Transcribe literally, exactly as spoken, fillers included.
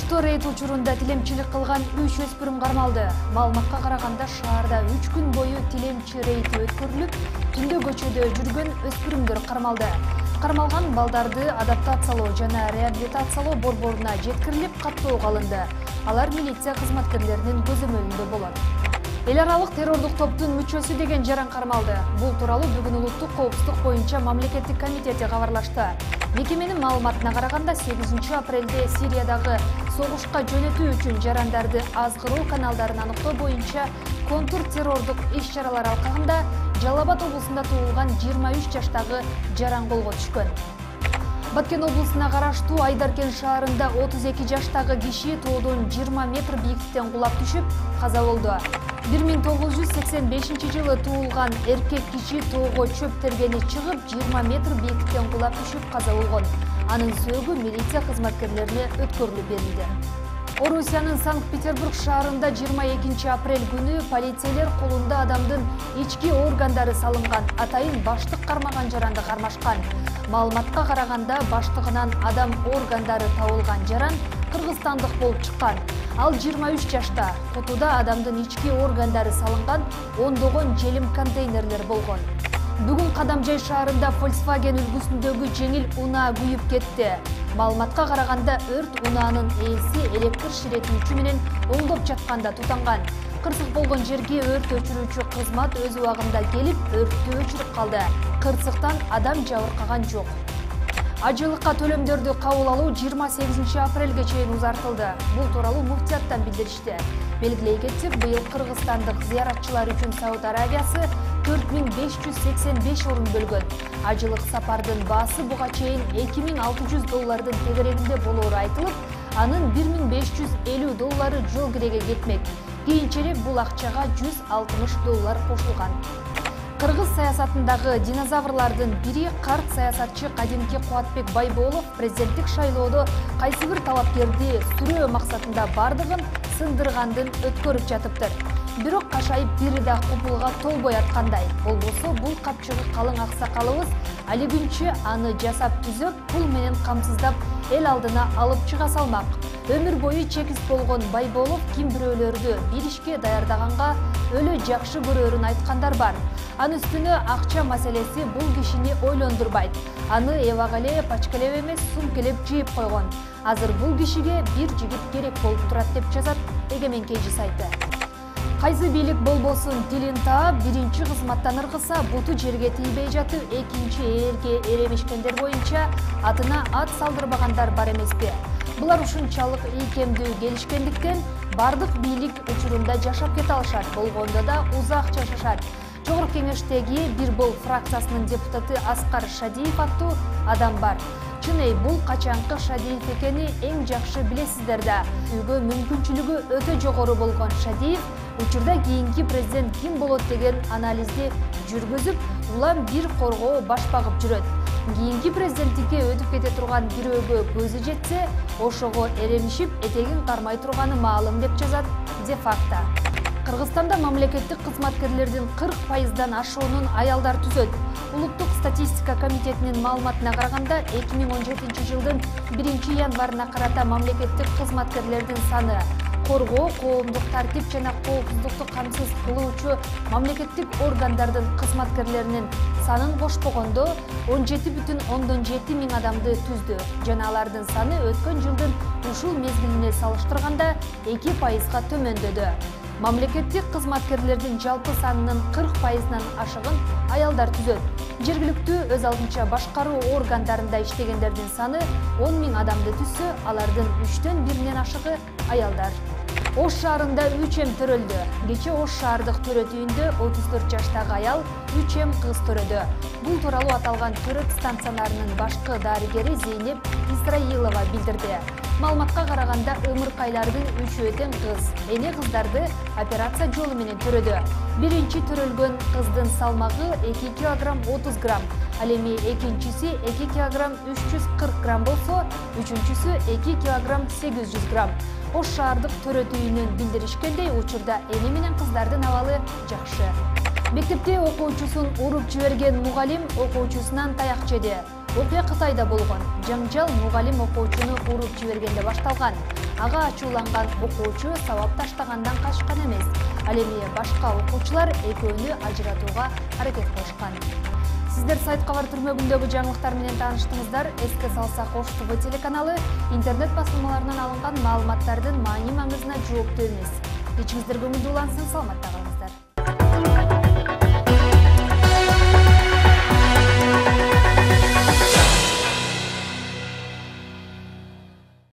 Ошто рейд учурунда тилемчилик кылган үч өспүрүм кармалды. Маалыматка караганда шаарда үч күн бою тилемчи рейди өткөрүлүп, түндө көчөдө жүргөн өспүрүмдөр кармалды. Кармалган балдарды адаптациялоо жана реабилитациялоо борборуна жеткирилип, каттоого алынды. Алар милиция кызматкерлеринин көзөмөлүндө болот. Эл аралык террордук топтун мүчөсү деген жаран кармалды. Бул тууралуу бүгүн улуттук коопсуздук боюнча мамлекеттик комитети кабарлашты. Мекеменин маалыматына караганда сегизинчи апрелде Сириядагы согушка жөнөтүү үчүн жарандарды азгыруу каналдарын аныктоо боюнча контур террордук иш-чаралар алкагында Жалал Абад облусунда туулган жыйырма үч жаштагы жаран колго түшкөн. Баткен облусуна караштуу Айдаркен шаарында отуз эки жаштагы киши тоодон жыйырма метр бийиктиктен кулап түшүп, каза болду. бир миң тогуз жүз сексен бешинчи жылы туулган эркек киши тоого чөп тергени чыгып, жыйырма метр бийиктиктен кулап түшүп, каза болгон. Анын сөөгү милиция кызматкерлерине өткөрүлүп берилди. Орусиянын Санкт-Петербург шаарында жыйырма экинчи апрель күнү полицейлер колунда адамдын ички органдары салынган атайын баштык кармаган жаранды кармашкан. Маалыматка караганда баштыгынан адам органдары табылган жаран кыргызстандык болуп чыккан. Ал жыйырма үч жашта. Кутуда адамдын ички органдары салынган ондогон желим контейнерлер болгон. Бүгүн Кадамжай шаарында Volkswagen үлгүсүндөгү жеңил унаа күйүп кетти. Маалыматка караганда өрт унаанын ээси электр ширетүүчү менен оңдоп жатканда тутанган. Кырсык болгон жерге өрт өчүрүүчү кызмат өз убагында келип, өрттү өчүрүп калды. Кырсыктан адам жабыркаган жок. Ажылыкка төлөмдөрдү кабыл алуу жыйырма сегизинчи апрелге чейин узартылды. Бул тууралуу муфтияттан билдиришти. Белгилей кетсек, быйыл кыргызстандык зыяратчылар үчүн Сауд Арабиясы төрт миң беш жүз сексен беш орун бөлгөн. Ажылык сапардын баасы буга чейин эки миң алты жүз доллардын тегерегинде болоору айтылып, анын бир миң беш жүз элүү доллары жол киреге кетмек. Кийинчерээк бул акчага жүз алтымыш доллар кошулган. Кыргыз саясатындагы динозаврлардын бири карт саясатчы Кадимки Кубатбек Байболов президенттик шайлоодо кайсы бир талапкерди сүрөө максатында бардыгын сындыргандын өткөрүп жатыптыр. Бирок кашайып бири да купулга толбой аткандай. Болбосо бул капчыгы калың аксакалыбыз али күнчө аны жасап түзөп, пул менен камсыздап эл алдына алып чыга салмак. Өмүр бою чекис болгон Байболов ким бирөөлөрдү бир ишке даярдаганга өлө жакшы көрөрүн айткандар бар. Анын үстүнө акча маселеси бул кишини ойлондурбайт. Аны эбагеле, пачкелеп эмес, сумкелеп жыйып койгон. Азыр бул кишиге бир жигит керек болуп турат деп жазат Эгемен Кежи сайты. Кайсы бийлик болбосун тилин таап, биринчи кызматтан ыргыса, буту жерге тийбей жатып, экинчи ээрге эремешкендер боюнча атына ат салдырбагандар бар эмеспи? Булар ушунчалык ийкемдүү келишкендиктен бардык бийлик учурунда жашап кете алышат, болгондо да узак жашашат. Жогорку кеңештеги Бир Бол фракциясынын депутаты Аскар Шадиев аттуу адам бар. Чын бул качанкы Шадиев экени эң жакшы билесиздер да. Үйгө мүмкүнчүлүгү өтө жогору болгон Шадиев учурда кийинки президент ким болот деген анализди жүргүзүп, улам бир коргоо баш багып жүрөт. Кийинки президенттикке өтүп кете турган бирөөгө көзү жетсе, ошого эремишип, этегин кармай турганы маалым деп жазат Де факто. Кыргызстанда мамлекеттик кызматкерлердин кырк пайыздан ашуунун аялдар түзөт. Улуттук статистика комитетинин маалыматына караганда, эки миң он жетинчи жылдын биринчи январына карата мамлекеттик кызматкерлердин саны коргоо, коомдук тартип жана коопсуздукту камсыз кылуучу мамлекеттик органдардын кызматкерлеринин санын кошпогондо он жети бүтүн ондон жети миң адамды түздү. Жана алардын саны өткөн жылдын ушул мезгилине салыштырганда эки пайызга төмөндөдү. Мамлекеттик кызматкерлердин жалпы санынын кырк пайызынан ашыгын аялдар түзөт. Жергиликтүү өз алдынча башкаруу органдарында иштегендердин саны он миң адамды түзсө, алардын үчтөн биринен ашыгы аялдар. Ош шаарында үч эм төрөлдү. Кече Ош шаардык төрөт үйүндө отуз төрт жаштагы аял үч эм кыз төрөдү. Бул тууралуу аталган төрөт станцияларынын башкы дарыгери Зейнеп Исраилова билдирди. Маалыматка караганда ымыркайлардын үчөө тең кыз. Эне кыздарды операция жолу менен төрөдү. Биринчи төрөлгөн кыздын салмагы эки килограмм отуз грамм. Ал эми экинчиси эки килограмм үч жүз кырк грамм болсо, үчүнчүсү эки килограмм сегиз жүз грамм. Ош шаардык төрөт үйүнүн билдиришкендей, учурда эне менен кыздардын абалы жакшы. Мектепте окуучусун уруп жиберген мугалим окуучусунан таяк жеди. Окуя Кытайда болгон. Жаңжал мугалим окуучуну уруп жибергенде башталган. Ага ачууланган окуучу сабап таштагандан качкан эмес. Ал эми башка окуучулар экөөнү ажыратууга аракет кылышкан. Сиздер сайт кабар түрмөгүндөгү жаңылыктар менен тааныштыңыздар. Эске салсак, Ош ТВ телеканалы интернет басылмаларынан алынган маалыматтардын маани маңызына жооптуу эмес. Ичиңиздер көңүлдүү улансын, саламатта калыңыздар.